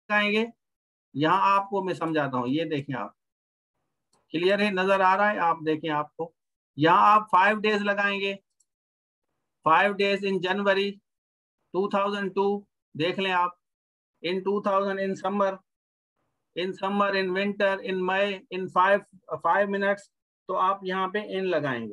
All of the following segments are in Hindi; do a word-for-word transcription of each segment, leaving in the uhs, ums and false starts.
लगाएंगे, यहाँ आपको मैं समझाता हूँ, ये देखें आप, क्लियर है, नजर आ रहा है, आप देखें आपको, यहाँ आप फाइव डेज लगाएंगे, five days in January two thousand two, देख लें आप, in two thousand, in summer, in summer, in winter, in May, in five five minutes, तो आप यहाँ पे इन लगाएंगे।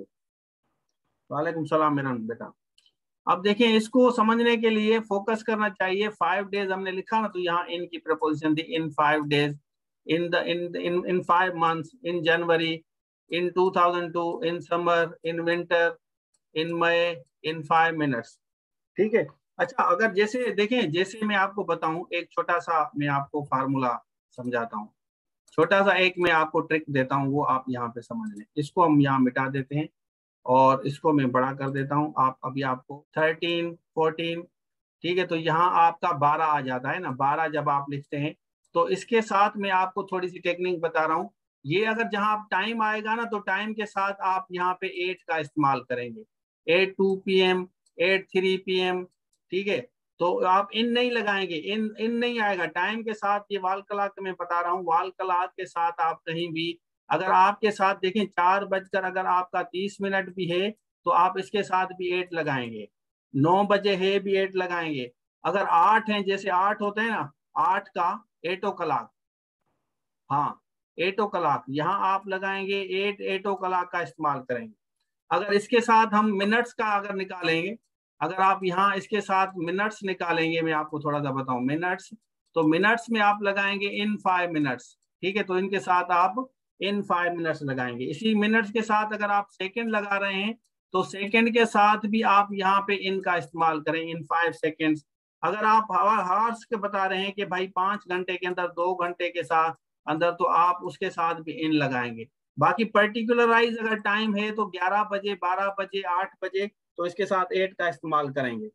वालेकुम सलाम मेरा बेटा। अब देखिए, इसको समझने के लिए फोकस करना चाहिए, फाइव डेज हमने लिखा ना, तो यहाँ इन की प्रपोजिशन थी, in five days, in the in in in five months, in January, in two thousand two, in summer, in winter, in May, in five minutes, ठीक है। अच्छा, अगर जैसे देखें, जैसे मैं आपको बताऊं, एक छोटा सा मैं आपको फार्मूला समझाता हूँ, छोटा सा एक मैं आपको ट्रिक देता हूँ, वो आप यहाँ पे समझ लें। इसको हम यहाँ मिटा देते हैं और इसको मैं बड़ा कर देता हूँ। आप अभी आपको थर्टीन, फोर्टीन, ठीक है, तो यहाँ आपका बारह आ जाता है ना, बारह जब आप लिखते हैं, तो इसके साथ मैं आपको थोड़ी सी टेक्निक बता रहा हूँ। ये अगर जहाँ आप टाइम आएगा ना, तो टाइम के साथ आप यहाँ पे एट का इस्तेमाल करेंगे, at two P M, at three P M, ठीक है। तो आप इन नहीं लगाएंगे, इन इन नहीं आएगा टाइम के साथ। ये वाल क्लॉक मैं बता रहा हूँ, वाल क्लॉक के साथ आप कहीं भी, अगर आपके साथ देखें चार बजकर अगर आपका तीस मिनट भी है, तो आप इसके साथ भी एट लगाएंगे, नौ बजे है भी एट लगाएंगे। अगर आठ है, जैसे आठ होते हैं ना, आठ का एट ओ क्लॉक, हाँ एट ओ क्लॉक, यहाँ आप लगाएंगे एट, एट ओ क्लॉक का इस्तेमाल करेंगे। अगर इसके साथ हम मिनट्स का अगर निकालेंगे, अगर आप यहाँ इसके साथ मिनट्स निकालेंगे, मैं आपको थोड़ा सा बताऊं मिनट्स, तो मिनट्स में आप लगाएंगे इन फाइव मिनट्स, ठीक है, तो इनके साथ आप इन फाइव मिनट्स लगाएंगे। इसी मिनट्स के साथ अगर आप सेकंड लगा रहे हैं, तो सेकंड के साथ भी आप यहाँ पे इन का इस्तेमाल करें, इन फाइव सेकेंड्स। अगर आप हावर्स के बता रहे हैं कि भाई पांच घंटे के अंदर, दो घंटे के साथ अंदर, तो आप उसके साथ भी इन लगाएंगे। बाकी पर्टिकुलराइज अगर टाइम है तो ग्यारह बजे, बारह बजे, आठ बजे, तो इसके साथ एट का इस्तेमाल करेंगे,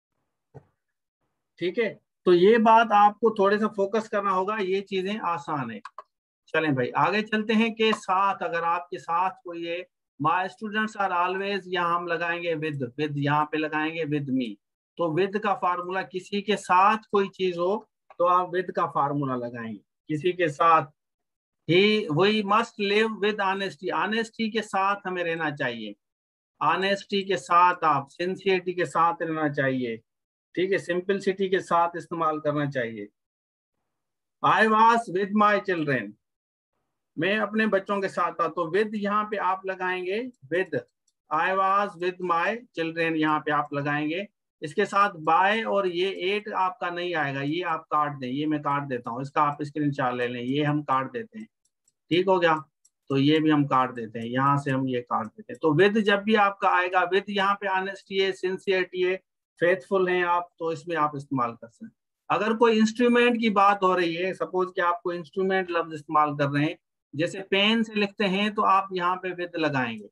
ठीक है। तो ये बात आपको थोड़े सा फोकस करना होगा, ये चीजें आसान है। चलें भाई आगे चलते हैं कि साथ, अगर आपके साथ कोई है, माय स्टूडेंट्स आर ऑलवेज, यहाँ हम लगाएंगे विद, विद यहाँ पे लगाएंगे विद मी। तो विद का फार्मूला, किसी के साथ कोई चीज हो तो आप विद का फार्मूला लगाएंगे, किसी के साथ ही, we must live with honesty, honesty के साथ हमें रहना चाहिए, ऑनेस्टी के साथ, आप सिंसियरिटी के साथ रहना चाहिए, ठीक है, सिंपलिसिटी के साथ इस्तेमाल करना चाहिए। I was with my children, मैं अपने बच्चों के साथ था, तो विद यहाँ पे आप लगाएंगे with, I was with my children यहाँ पे आप लगाएंगे। इसके साथ बाय, और ये एट आपका नहीं आएगा, ये आप काट दें, ये मैं काट देता हूँ, इसका आप स्क्रीनशॉट ले लें, ये हम काट देते हैं, ठीक हो गया। तो ये भी हम काट देते हैं, यहाँ से हम ये काट देते हैं। तो विद जब भी आपका आएगा, विद यहाँ पे ऑनेस्टी है, सिंसियरिटी है, फेथफुल हैं आप, तो इसमें आप इस्तेमाल कर सकते हैं। अगर कोई इंस्ट्रूमेंट की बात हो रही है, सपोज कि आप कोई इंस्ट्रूमेंट लफ्ज इस्तेमाल कर रहे हैं, जैसे पेन से लिखते हैं, तो आप यहाँ पे विद लगाएंगे।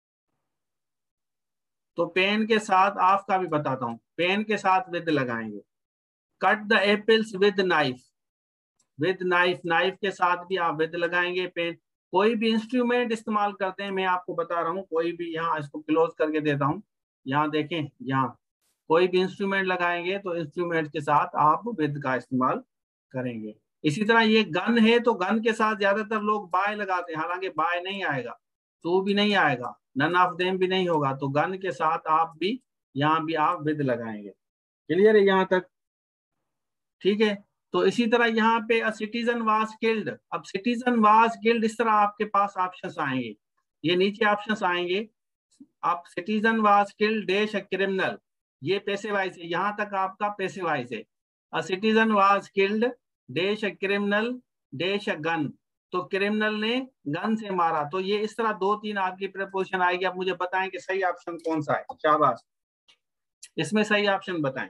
तो पेन के साथ, आपका भी बताता हूँ, पेन के साथ विद लगाएंगे। Cut the apples with knife, with knife, knife के साथ भी आप विद लगाएंगे। पेन, कोई भी इंस्ट्रूमेंट इस्तेमाल करते हैं, मैं आपको बता रहा हूँ, कोई भी, यहाँ इसको क्लोज करके देता हूँ, यहाँ देखें, यहाँ कोई भी इंस्ट्रूमेंट लगाएंगे तो इंस्ट्रूमेंट के साथ आप विद का इस्तेमाल करेंगे। इसी तरह ये गन है, तो गन के साथ ज्यादातर लोग बाय लगाते हैं, हालांकि बाय नहीं आएगा, टू भी नहीं आएगा, नन ऑफ देम भी नहीं होगा, तो गन के साथ आप भी यहाँ भी आप विद लगाएंगे। क्लियर है यहाँ तक, ठीक है। तो इसी तरह यहाँ पे सिटीजन वाज किल्ड, अब सिटीजन वाज किल्ड, इस तरह आपके पास ऑप्शंस आएंगे, ये नीचे ऑप्शंस आएंगे, आप citizen was killed dash criminal, ये पैसे वाइज है, यहाँ तक आपका पैसे वाइज है। A citizen was killed dash criminal dash gun, तो क्रिमिनल ने गन से मारा, तो ये इस तरह दो तीन आपकी प्रपोजिशन आएगी। अब मुझे बताएं कि सही ऑप्शन कौन सा है, शाबाश, इसमें सही ऑप्शन बताएं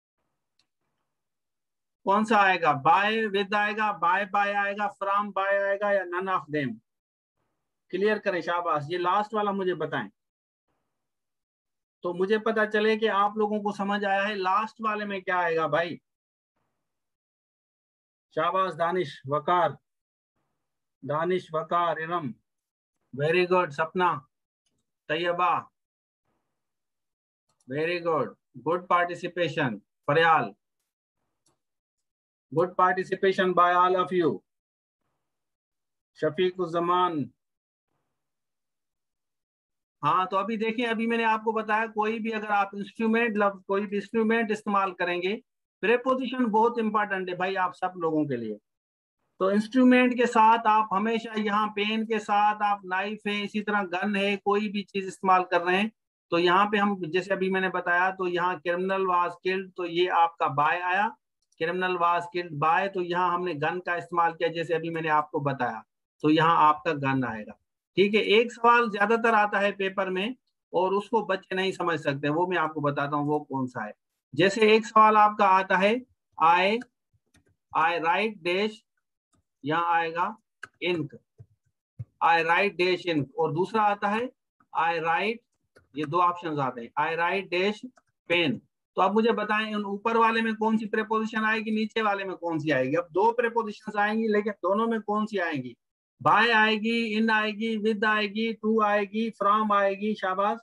कौन सा आएगा। बाय विद आएगा, बाय बाय आएगा, फ्रॉम बाय आएगा, या नन ऑफ देम। क्लियर करें, शाबाश, ये लास्ट वाला मुझे बताएं, तो मुझे पता चले कि आप लोगों को समझ आया है। लास्ट वाले में क्या आएगा भाई, शाबाश, Danish Waqar, Danish Waqar, Iram, very good, Sapna, Taiba, very good, good participation, Faryal, good participation by all of you. Shafiquzzaman, हाँ तो अभी देखिए, अभी मैंने आपको बताया कोई भी अगर आप इंस्ट्रूमेंट लफ्ज कोई भी इंस्ट्रूमेंट इस्तेमाल करेंगे, प्रेपोजिशन बहुत इंपॉर्टेंट है भाई आप सब लोगों के लिए। तो इंस्ट्रूमेंट के साथ आप हमेशा यहाँ पेन के साथ आप नाइफ है, इसी तरह गन है, कोई भी चीज इस्तेमाल कर रहे हैं तो यहाँ पे हम जैसे अभी मैंने बताया, तो यहाँ क्रिमिनल वाज किल्ड, तो ये आपका बाय आया, क्रिमिनल वाज किल्ड बाय, तो यहाँ हमने गन का इस्तेमाल किया जैसे अभी मैंने आपको बताया, तो यहाँ आपका गन आएगा। ठीक है, एक सवाल ज्यादातर आता है पेपर में और उसको बच्चे नहीं समझ सकते, वो मैं आपको बताता हूँ वो कौन सा है। जैसे एक सवाल आपका आता है, आई आई राइट डैश, यहाँ आएगा ink, I write dash ink, और दूसरा आता है आई राइट, ये दो ऑप्शंस आते हैं, आई राइट डैश पेन। तो आप मुझे बताएं उन ऊपर वाले में कौन सी प्रेपोजिशन आएगी, नीचे वाले में कौन सी आएगी। अब दो प्रेपोजिशन आएंगी लेकिन दोनों में कौन सी आएगी, बाय आएगी, इन आएगी, विद आएगी, टू आएगी, फ्रॉम आएगी, शाबाश।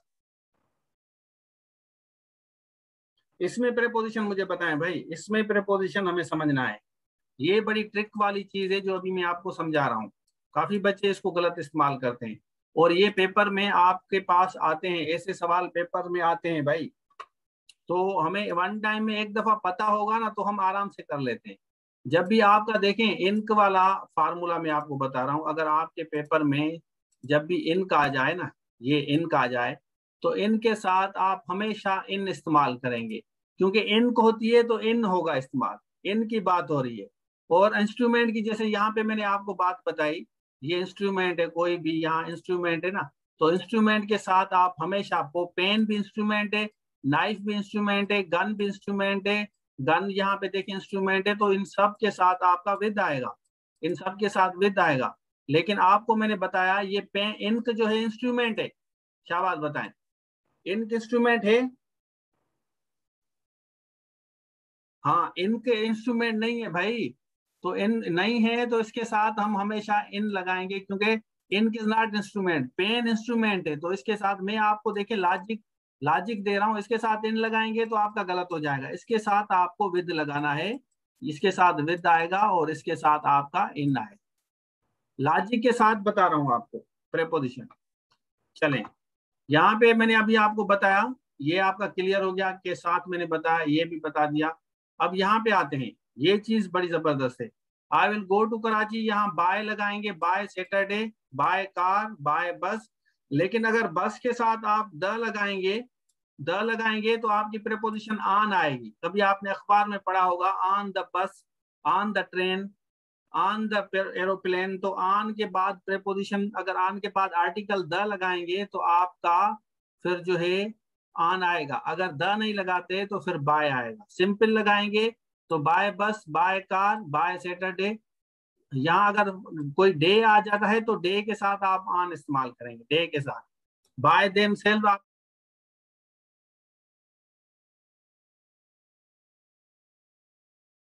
इसमें प्रेपोजिशन मुझे बताएं भाई, इसमें प्रेपोजिशन हमें समझना है, ये बड़ी ट्रिक वाली चीज है जो अभी मैं आपको समझा रहा हूँ। काफी बच्चे इसको गलत इस्तेमाल करते हैं और ये पेपर में आपके पास आते हैं, ऐसे सवाल पेपर में आते हैं भाई। तो हमें वन टाइम में एक दफा पता होगा ना तो हम आराम से कर लेते हैं। जब भी आपका देखें इनक वाला फार्मूला मैं आपको बता रहा हूँ, अगर आपके पेपर में जब भी इनक आ जाए ना, ये इनक आ जाए, तो इन के साथ आप हमेशा इन इस्तेमाल करेंगे, क्योंकि इनक होती है तो इन होगा इस्तेमाल, इन की बात हो रही है। और इंस्ट्रूमेंट की जैसे यहाँ पे मैंने आपको बात बताई, ये इंस्ट्रूमेंट है, कोई भी यहाँ इंस्ट्रूमेंट है ना, तो इंस्ट्रूमेंट के साथ आप हमेशा, वो पेन भी इंस्ट्रूमेंट है, नाइफ भी इंस्ट्रूमेंट है, गन भी इंस्ट्रूमेंट है, गन यहाँ पे देखिए इंस्ट्रूमेंट है, तो इन सब के साथ आपका विद आएगा, इन सब के साथ विद आएगा। लेकिन आपको मैंने बताया ये पेन इंक जो है इंस्ट्रूमेंट है, शाबाश बताएं, इंक इंस्ट्रूमेंट है, हाँ इनके इंस्ट्रूमेंट नहीं है भाई, तो इन नहीं है तो इसके साथ हम हमेशा इन लगाएंगे, क्योंकि ink is not instrument, pen instrument है, तो इसके साथ मैं आपको देखिए लॉजिक लॉजिक दे रहा हूँ, इसके साथ इन लगाएंगे तो आपका गलत हो जाएगा, इसके साथ आपको विद लगाना है, इसके साथ विद आएगा और इसके साथ आपका इन आएगा, लॉजिक के साथ बता रहा हूँ आपको प्रेपोजिशन। चलें, यहाँ पे मैंने अभी आपको बताया, ये आपका क्लियर हो गया, के साथ मैंने बताया, ये भी बता दिया। अब यहाँ पे आते हैं, ये चीज बड़ी जबरदस्त है, I will go to Karachi, यहाँ बाय लगाएंगे, by Saturday, by car, by bus. लेकिन अगर बस के साथ आप द लगाएंगे, द लगाएंगे तो आपकी प्रेपोजिशन ऑन आएगी। कभी आपने अखबार में पढ़ा होगा on the bus, on the train, on the aeroplane, तो ऑन के बाद प्रेपोजिशन, अगर ऑन के बाद आर्टिकल द लगाएंगे तो आपका फिर जो है ऑन आएगा, अगर द नहीं लगाते तो फिर बाय आएगा। सिंपल लगाएंगे तो बाय बस, बाय कार, बाय सैटरडे। यहाँ अगर कोई डे आ जाता है तो डे के साथ आप ऑन इस्तेमाल करेंगे, डे के साथ। बाय देम सेल्फ आप